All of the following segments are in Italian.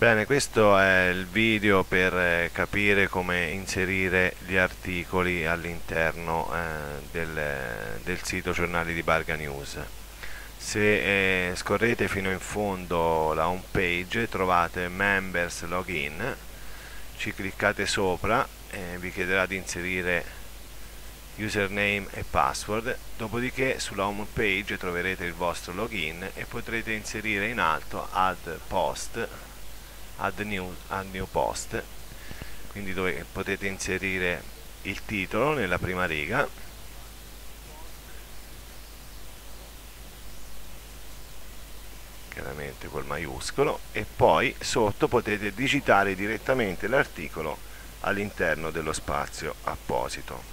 Bene, questo è il video per capire come inserire gli articoli all'interno del sito Giornali di Barga News. Se scorrete fino in fondo la home page trovate Members Login, ci cliccate sopra e vi chiederà di inserire username e password, dopodiché sulla home page troverete il vostro login e potrete inserire in alto add new post, quindi dove potete inserire il titolo nella prima riga, chiaramente col maiuscolo, e poi sotto potete digitare direttamente l'articolo all'interno dello spazio apposito.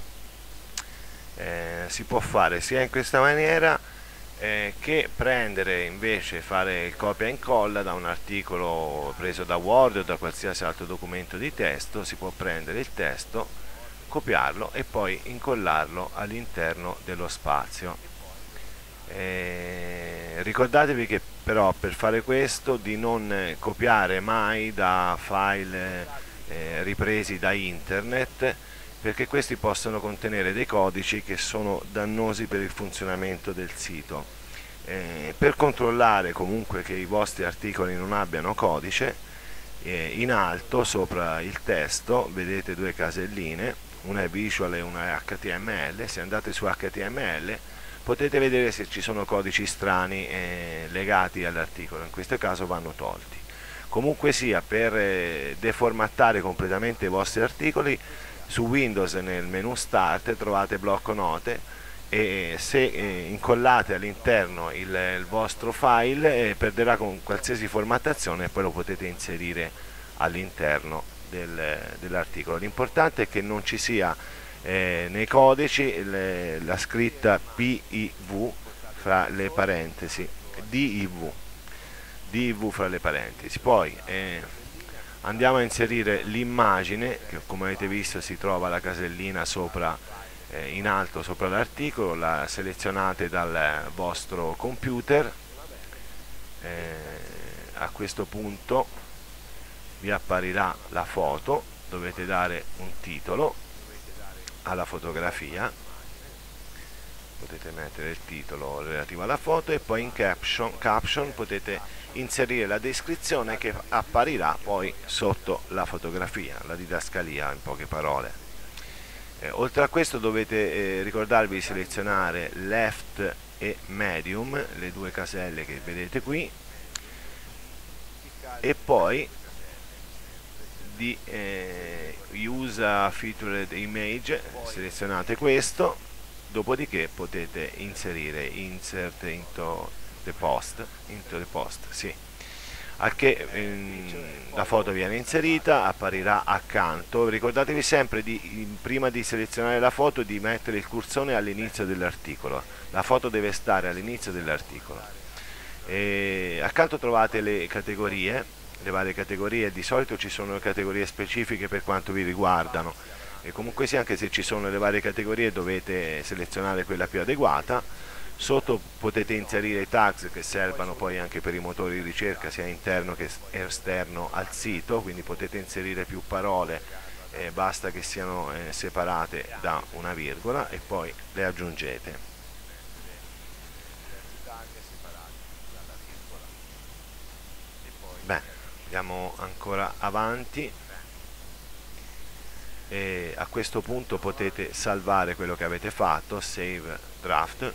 Si può fare sia in questa maniera che prendere invece fare il copia e incolla da un articolo preso da Word o da qualsiasi altro documento di testo. Si può prendere il testo, copiarlo e poi incollarlo all'interno dello spazio. Ricordatevi che però per fare questo di non copiare mai da file ripresi da internet, perché questi possono contenere dei codici che sono dannosi per il funzionamento del sito. Per controllare comunque che i vostri articoli non abbiano codice, in alto sopra il testo vedete due caselline, una è visual e una è HTML. Se andate su HTML potete vedere se ci sono codici strani legati all'articolo, in questo caso vanno tolti. Comunque sia, per deformattare completamente i vostri articoli, su Windows nel menu Start trovate blocco note e se incollate all'interno il vostro file perderà con qualsiasi formattazione e poi lo potete inserire all'interno dell'articolo. L'importante è che non ci sia nei codici la scritta PIV fra le parentesi, DIV fra le parentesi. Poi andiamo a inserire l'immagine, che come avete visto si trova la casellina sopra, in alto sopra l'articolo, la selezionate dal vostro computer. A questo punto vi apparirà la foto, dovete dare un titolo alla fotografia, potete mettere il titolo relativo alla foto e poi in caption potete inserire la descrizione che apparirà poi sotto la fotografia, la didascalia in poche parole. Oltre a questo dovete ricordarvi di selezionare left e medium, le due caselle che vedete qui, e poi di use featured image, selezionate questo, dopodiché potete inserire insert into the post, sì, a che la foto viene inserita, apparirà accanto. Ricordatevi sempre prima di selezionare la foto di mettere il cursore all'inizio dell'articolo, la foto deve stare all'inizio dell'articolo. Accanto trovate le categorie, le varie categorie. Di solito ci sono categorie specifiche per quanto vi riguardano e comunque sia, anche se ci sono le varie categorie dovete selezionare quella più adeguata. Sotto potete inserire i tags che servono poi anche per i motori di ricerca sia interno che esterno al sito, quindi potete inserire più parole, basta che siano separate da una virgola e poi le aggiungete. Beh, andiamo ancora avanti e a questo punto potete salvare quello che avete fatto, save draft,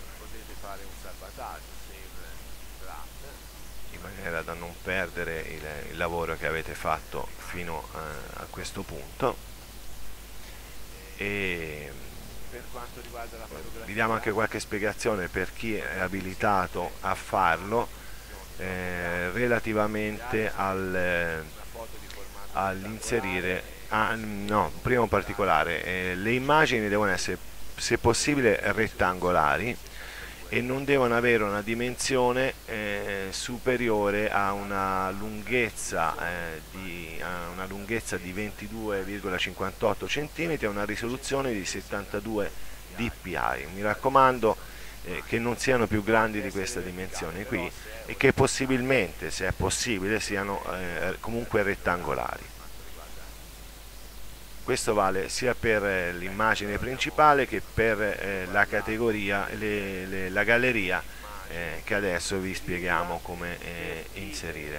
in maniera da non perdere il lavoro che avete fatto fino a questo punto. E vi diamo anche qualche spiegazione per chi è abilitato a farlo relativamente all'inserire prima un particolare, le immagini devono essere se possibile rettangolari e non devono avere una dimensione superiore a una lunghezza di 22,58 cm e una risoluzione di 72 dpi. Mi raccomando che non siano più grandi di questa dimensione qui e che possibilmente, se è possibile, siano comunque rettangolari. Questo vale sia per l'immagine principale che per la categoria, la galleria che adesso vi spieghiamo come inserire.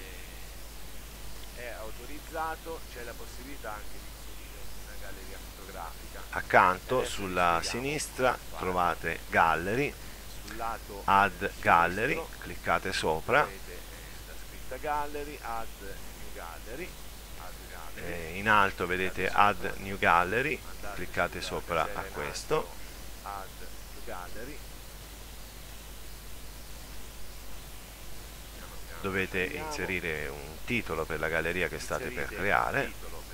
È autorizzato, c'è la possibilità anche di inserire una galleria fotografica. Accanto sulla sinistra trovate Gallery, sul lato Add Gallery, cliccate sopra, vedete la scritta Gallery, Add New Gallery. In alto vedete Add New Gallery, cliccate sopra a questo. Dovete inserire un titolo per la galleria che state per creare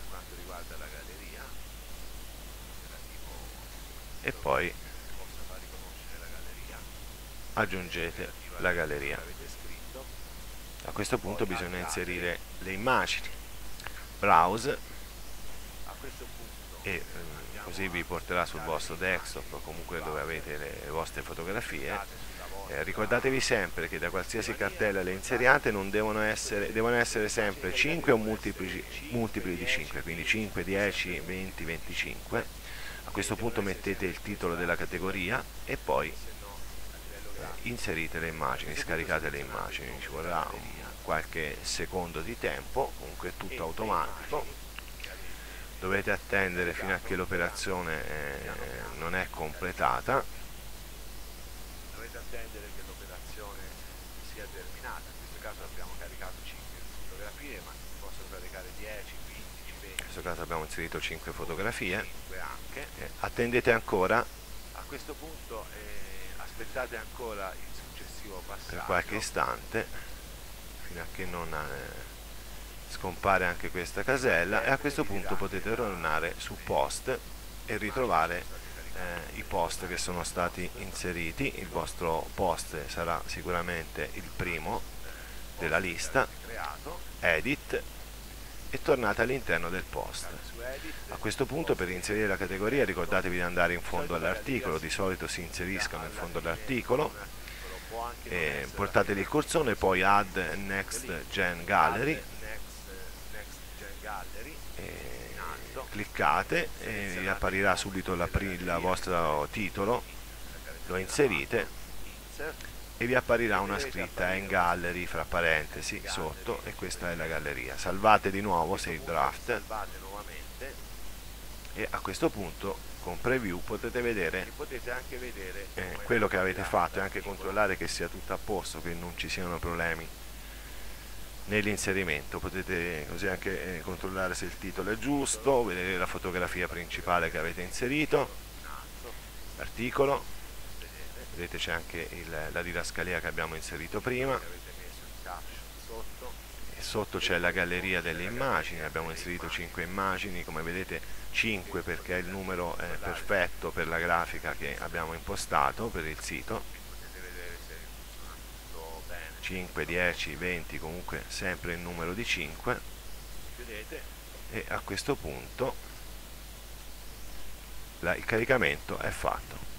e poi aggiungete la galleria. A questo punto bisogna inserire le immagini. Browse e così vi porterà sul vostro desktop o comunque dove avete le vostre fotografie. Ricordatevi sempre che da qualsiasi cartella le inseriate devono essere sempre 5 o multipli di 5, quindi 5, 10, 20, 25. A questo punto mettete il titolo della categoria e poi inserite le immagini, scaricate le immagini, ci vorrà qualche secondo di tempo, comunque è tutto automatico, dovete attendere fino a che l'operazione non è completata, dovete attendere che l'operazione sia terminata. In questo caso abbiamo caricato 5 fotografie, ma si possono caricare 10, 15, 20. In questo caso abbiamo inserito 5 fotografie, 5 anche. Attendete ancora, a questo punto aspettate ancora il successivo passaggio per qualche istante fino a che non scompare anche questa casella, e a questo punto potete tornare su post e ritrovare i post che sono stati inseriti. Il vostro post sarà sicuramente il primo della lista. Edit e tornate all'interno del post. A questo punto, per inserire la categoria, ricordatevi di andare in fondo all'articolo, di solito si inseriscono in fondo all'articolo, portate il cursore, poi Add Next Gen Gallery, cliccate e vi apparirà subito il vostro titolo, lo inserite e vi apparirà una scritta in Gallery fra parentesi sotto, e questa è la galleria. Salvate di nuovo Save Draft e a questo punto con Preview potete anche vedere quello che avete fatto e anche controllare che sia tutto a posto, che non ci siano problemi nell'inserimento. Potete così anche controllare se il titolo è giusto, vedere la fotografia principale che avete inserito, l'articolo, vedete c'è anche la didascalia che abbiamo inserito prima, e sotto c'è la galleria delle immagini. Abbiamo inserito 5 immagini, come vedete 5 perché è il numero perfetto per la grafica che abbiamo impostato per il sito. 5, 10, 20, comunque sempre il numero di 5, e a questo punto il caricamento è fatto.